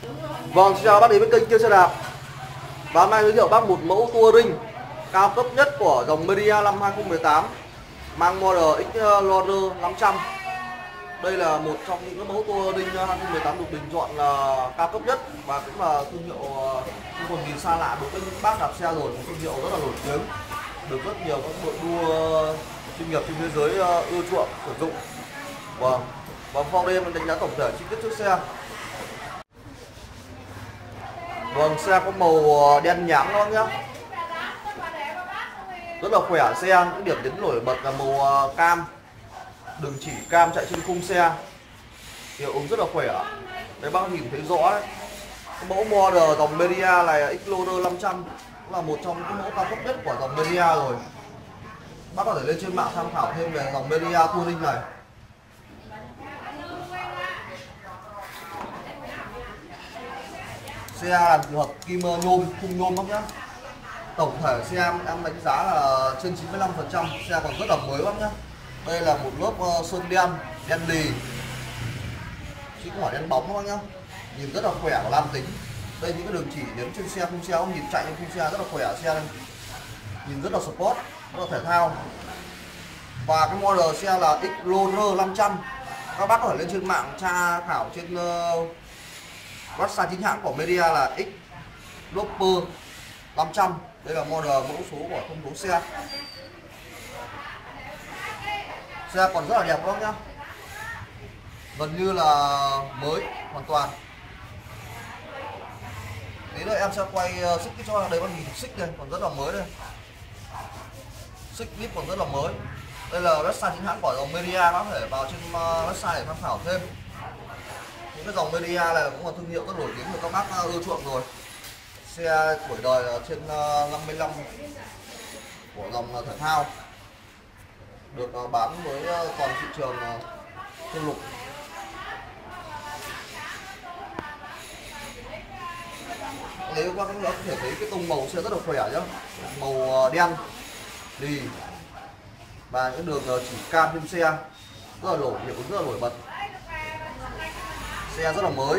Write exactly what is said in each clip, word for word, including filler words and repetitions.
Vâng, xin chào bác đến với kênh Kia Xe Đạp. Và hôm nay giới thiệu bác một mẫu Touring cao cấp nhất của dòng Media năm hai không một tám, mang model Explorer năm trăm. Đây là một trong những mẫu Touring hai không một tám được bình chọn là cao cấp nhất và cũng là thương hiệu không còn gì xa lạ đối với những bác đạp xe rồi, một thương hiệu rất là nổi tiếng, được rất nhiều các đội đua chuyên nghiệp trên thế giới ưa chuộng sử dụng. Vâng, và sau đây mình đánh giá tổng thể chi tiết chiếc xe. Vâng, xe có màu đen nhám đó nhá, rất là khỏe. Xe những điểm nhấn nổi bật là màu cam, đường chỉ cam chạy trên khung xe, hiệu ứng rất là khỏe. Đấy, bác nhìn thấy rõ đấy. Cái mẫu model dòng Media này Explorer năm trăm cũng là một trong những mẫu cao cấp nhất của dòng Media rồi. Bác có thể lên trên mạng tham khảo thêm về dòng Media Touring này. Xe làm từ hợp kim nhôm, khung nhôm lắm nhá. Tổng thể xe em đánh giá là trên chín mươi lăm phần trăm, xe còn rất là mới lắm nhá. Đây là một lớp sơn đen, đen lì, chứ không phải đen bóng đâu nhá. Nhìn rất là khỏe và nam tính. Đây những cái đường chỉ nhấn trên xe, khung xe không nhìn chạy trên khung xe rất là khỏe. Xe này nhìn rất là sport, rất là thể thao. Và cái model xe là Explorer năm trăm. Các bác có thể lên trên mạng tra khảo trên uh, website chính hãng của Media là Explorer năm trăm. Đây là model mẫu số của thông số xe. Xe còn rất là đẹp lắm nhá, gần như là mới hoàn toàn. Tí nữa em sẽ quay xích uh, cho đây, con nhìn xích đây còn rất là mới đây, xích clip còn rất là mới. Đây là website chính hãng của dòng Media, có thể vào trên uh, website để tham khảo thêm. Những cái dòng Media này cũng là thương hiệu rất nổi tiếng của các bác ưa chuộng rồi. Xe tuổi đời trên năm mươi lăm của dòng thể thao, được bán với toàn thị trường châu lục. Nếu qua các bạn có thể thấy cái tông màu xe rất là khỏe nhá, màu đen lì và những đường chỉ cam trên xe rất là nổi, hiệu ứng rất là nổi bật. Xe rất là mới.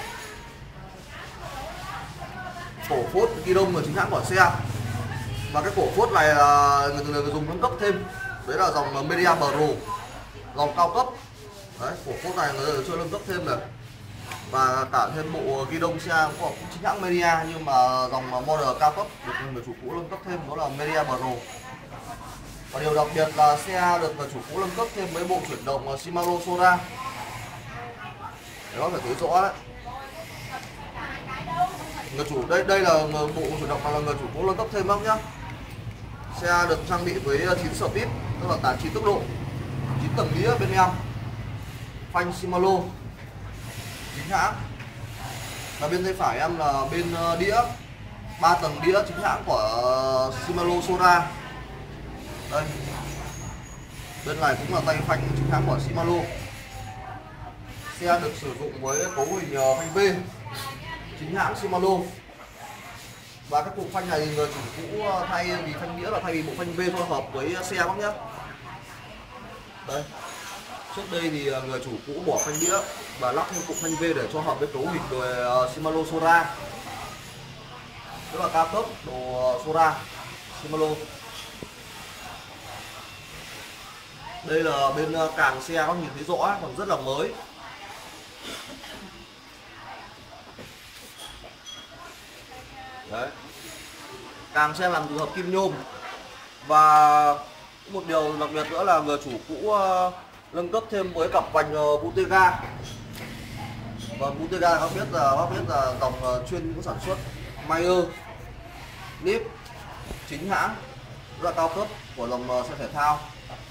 Cổ phốt ghi đông là chính hãng của xe, và cái cổ phốt này là người, người, người dùng nâng cấp thêm, đấy là dòng Media Pro, dòng cao cấp. Đấy, cổ phốt này người chưa nâng cấp thêm này, và cả thêm bộ ghi đông xe cũng chính hãng Media, nhưng mà dòng model cao cấp được người chủ cũ nâng cấp thêm đó là Media Pro. Và điều đặc biệt là xe được người chủ cũ nâng cấp thêm với bộ chuyển động Shimano Sora. Đấy, có thể thấy rõ đấy. Người chủ đây đây là bộ chuyển động là người chủ cũ nâng cấp thêm lắm nhá. Xe được trang bị với chín speed, tức là tám chín tốc độ, chín tầng đĩa bên em, phanh Shimano chính hãng. Và bên tay phải em là bên đĩa, ba tầng đĩa chính hãng của Shimano Sora. Đây, bên này cũng là tay phanh chính hãng của Shimano. Xe được sử dụng với cấu hình phanh V chính hãng Shimano. Và cái cụm phanh này người chủ cũ thay vì phanh đĩa là thay vì bộ phanh V cho hợp với xe bác nhé. Đây, trước đây thì người chủ cũ bỏ phanh đĩa và lắp thêm cụm phanh V để cho hợp với cấu hình đồ Shimano Sora, rất là cao cấp đồ Sora Shimano. Đây là bên càng xe, có nhìn thấy rõ còn rất là mới. Đấy, càng xe làm từ hợp kim nhôm. Và một điều đặc biệt nữa là người chủ cũ uh, nâng cấp thêm với cặp vành uh, Bottega. Và Bottega các biết là các biết là dòng uh, chuyên những sản xuất Mayer Nip chính hãng, rất là cao cấp của dòng uh, xe thể thao.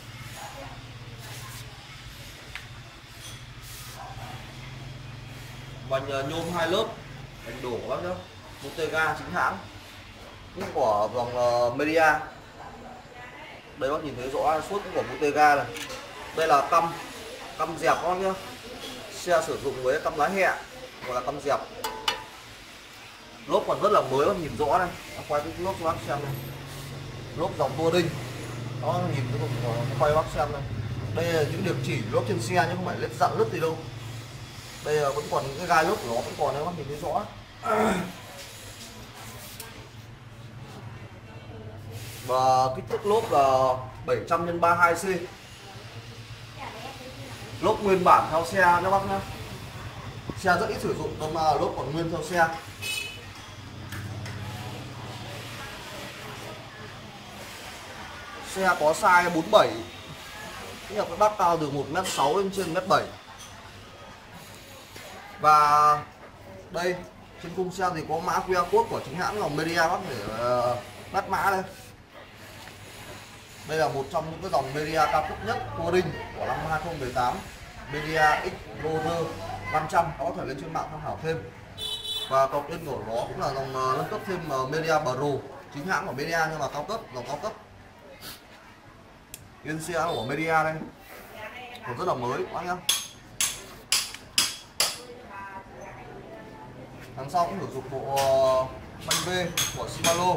Vành uh, nhôm hai lớp, vành đổ các nhá, Bottega chính hãng cũng của dòng uh, Media. Đây bác nhìn thấy rõ suốt của Bottega này. Đây là căm căm dẹp con nhá. Xe sử dụng với căm lá hẹ, gọi là căm dẹp. Lốp còn rất là mới, bác nhìn rõ này. Quay cái lốp cho bác xem này. Lốp dòng Touring. Đó, nhìn cái vùng quay bác xem này. Đây là những điểm chỉ lốp trên xe nhưng không phải lết dặn lứt gì đâu. Đây là vẫn còn những cái gai lốp của nó vẫn còn đấy, các bác nhìn thấy rõ. Và kích thước lốp là bảy trăm nhân ba mươi hai xê. Lốp nguyên bản theo xe các bác nhá. Xe rất ít sử dụng nhưng mà lốp còn nguyên theo xe. Xe có size bốn mươi bảy. Tức là các bác cao từ một mét sáu đến trên mét bảy. Và đây trên khung xe thì có mã quy rờ code của chính hãng dòng Media bác để uh, bắt mã đây. Đây là một trong những cái dòng Media cao cấp nhất touring của năm hai không một tám, Media Explorer năm trăm, có thể lên trên mạng tham khảo thêm. Và cọc tên của nó cũng là dòng uh, nâng cấp thêm uh, Media Pro, chính hãng của Media nhưng mà cao cấp, dòng cao cấp. Yên xe của Media đây còn rất là mới các bác nhá. Đằng sau cũng sử dụng bộ uh, phanh V của Shimano.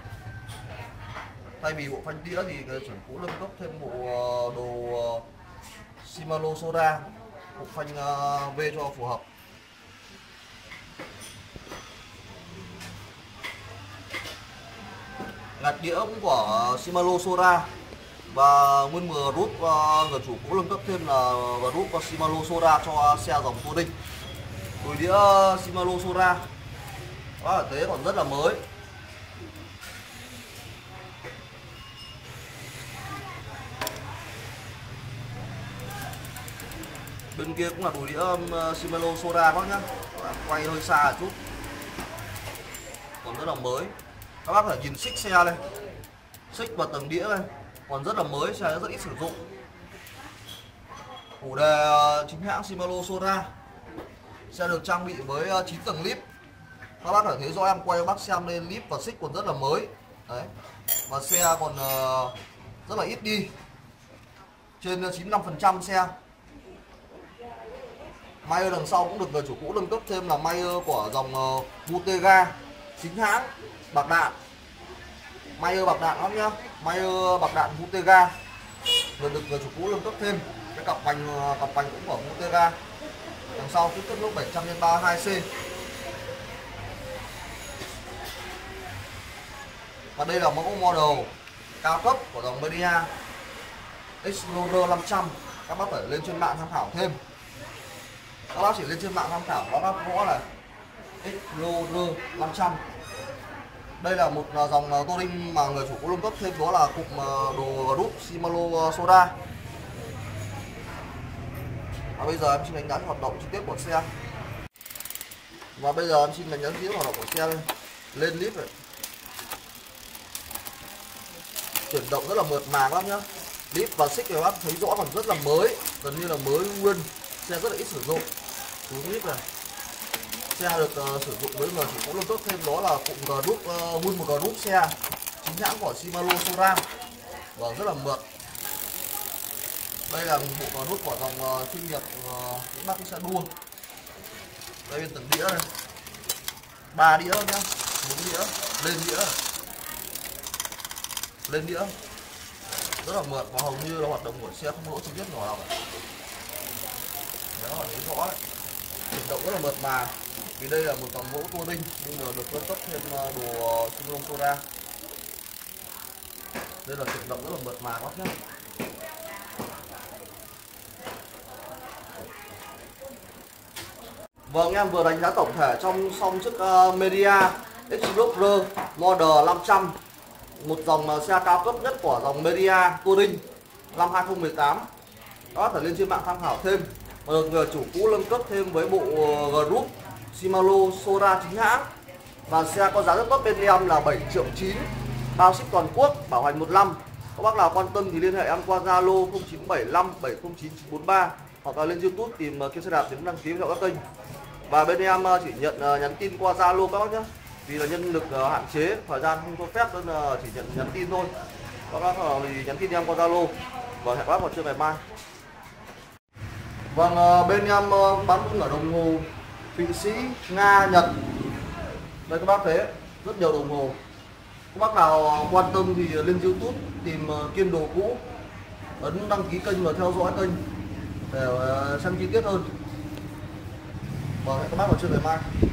Thay vì bộ phanh đĩa thì chuẩn cũ nâng cấp thêm bộ uh, đồ uh, Shimano Sora, bộ phanh uh, V cho phù hợp. Gạt đĩa cũng của Shimano Sora. Và nguyên vừa rút uh, người chủ cũ nâng cấp thêm là và rút uh, Shimano Sora cho xe dòng touring. Đùi đĩa Shimano Sora đó, thế còn rất là mới. Bên kia cũng là đùi đĩa uh, Shimano Sora bác nhá. Quay hơi xa một chút, còn rất là mới. Các bác có thể nhìn xích xe đây, xích và tầng đĩa đây còn rất là mới, xe rất ít sử dụng. Chủ đề uh, chính hãng Shimano Sora. Xe được trang bị với chín tầng líp. Các bác có thể thấy rõ, em quay cho bác xem lên, líp và xích còn rất là mới. Đấy. Và xe còn uh, rất là ít đi, trên chín mươi lăm phần trăm xe. May đằng sau cũng được người chủ cũ nâng cấp thêm là may của dòng uh, Bottega chính hãng bạc đạn. May bạc đạn lắm nhá, may bạc đạn Bottega rồi được người chủ cũ nâng cấp thêm. Cái cặp vành cặp vành cũng của Bottega. Đằng sau kích thước lốp bảy trăm nhân ba mươi hai xê. Và đây là mẫu model cao cấp của dòng Media Explorer năm trăm. Các bác phải lên trên mạng tham khảo thêm. Các bác chỉ lên trên mạng tham khảo các bác gõ là Explorer năm trăm. Đây là một dòng touring mà người chủ cũ nâng cấp thêm, đó là cụm đồ group Shimano Sora. Và bây giờ em xin đánh giá hoạt động chi tiết của xe. Và bây giờ em xin đánh giá chi tiết hoạt động của xe đây. Lên líp này, chuyển động rất là mượt mà các bác nhá. Líp và xích các bác thấy rõ còn rất là mới, gần như là mới nguyên. Xe rất là ít sử dụng. Chú líp này, xe được uh, sử dụng với người chủ cũ nâng cấp thêm, đó là cụm group uh, nguyên một group xe chính hãng của Shimano Sora và rất là mượt. Đây là một bộ nút của dòng uh, chuyên nghiệp uh, những bác xe đua. Đây bên từng đĩa này, ba đĩa nhá, bốn đĩa, lên đĩa, lên đĩa, rất là mượt và hầu như là hoạt động của xe không lỗ chi tiết nhỏ nào cả. Đó là thấy rõ đấy, chuyển động rất là mượt mà. Vì đây là một dòng mẫu touring nhưng mà được nâng cấp thêm đồ Shimano Sora. Đây là chuyển động rất là mượt mà các nhé. Vâng, em vừa đánh giá tổng thể trong xong chiếc uh, Media Explorer Model năm trăm, một dòng uh, xe cao cấp nhất của dòng Media Touring năm hai không một tám. Đó, phải lên trên mạng tham khảo thêm. Và được người chủ cũ nâng cấp thêm với bộ uh, group Shimano Sora chính hãng. Và xe có giá rất tốt bên em là bảy triệu chín, bao ship toàn quốc, bảo hành một năm. Các bác nào quan tâm thì liên hệ em qua Zalo không chín bảy năm bảy không chín chín bốn ba hoặc là lên YouTube tìm Kiên Xe Đạp để đăng ký theo các kênh. Và bên em chỉ nhận nhắn tin qua Zalo các bác nhé, vì là nhân lực hạn chế, thời gian không cho phép nên là chỉ nhận nhắn tin thôi. Các bác nào thì nhắn tin em qua Zalo và hẹn bác vào trưa ngày mai. Vâng, bên em bán cũng ở đồng hồ Thụy Sĩ, Nga, Nhật. Đây các bác thấy rất nhiều đồng hồ. Các bác nào quan tâm thì lên YouTube tìm Kiên Đồ Cũ, ấn đăng ký kênh và theo dõi kênh để xem chi tiết hơn. Vâng, hẹn các bác vào trưa ngày mai.